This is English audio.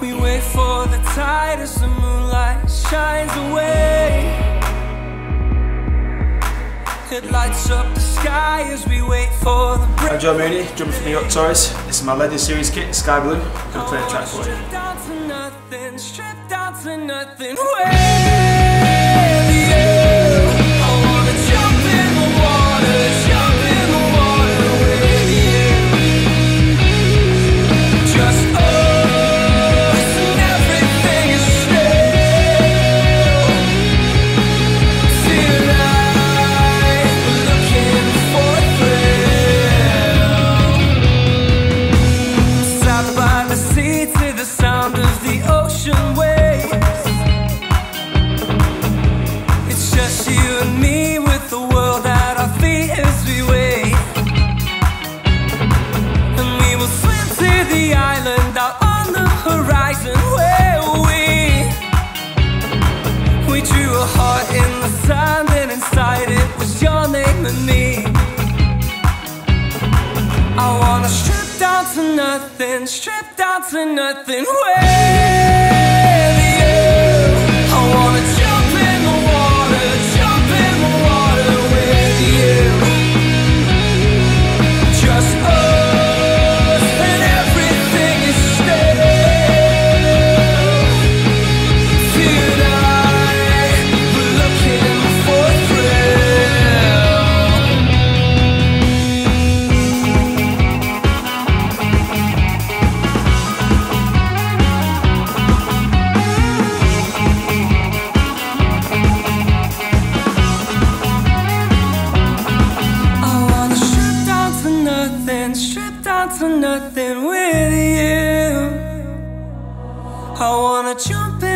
We wait for the tide as the moonlight shines away. It lights up the sky as we wait for the break. I'm Joe Mooney, drummer from the York Toys. This is my Legend Series kit, Skye Blue. I'm going to play a track for you. Stripped down to nothing, stripped down to nothing. And inside it was your name and me. I wanna strip down to nothing, strip down to nothing with you. I wanna jump in the water, jump in the water with you. Just us and everything is still. To nothing with you. I wanna jump in